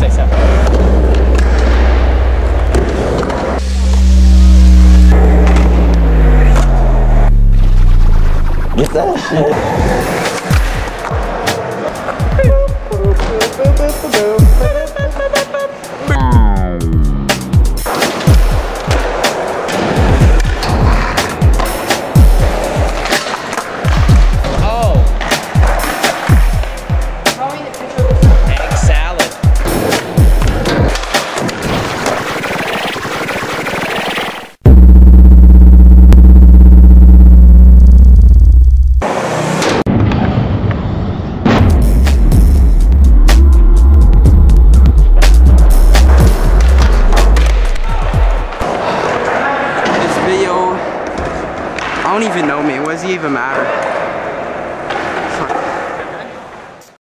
say so. Get that shit. I don't even know, man. What does it even matter?